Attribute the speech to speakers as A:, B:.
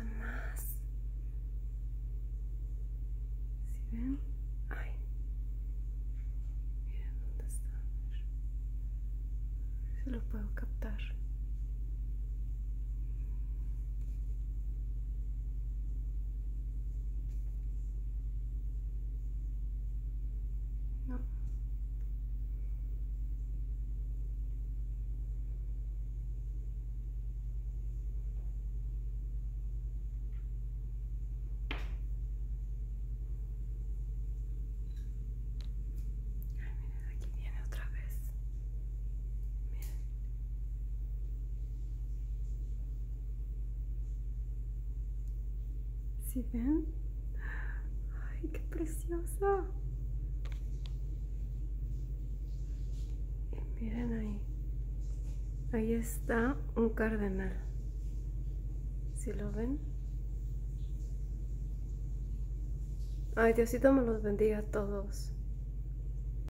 A: más. ¿Sí ven? Ay, miren dónde está. Se lo puedo captar. No. Ay, miren, aquí viene otra vez. Miren. ¿Sí ven? Ay, qué preciosa. Y miren ahí. Ahí está un cardenal. ¿Sí lo ven? Ay, Diosito me los bendiga a todos.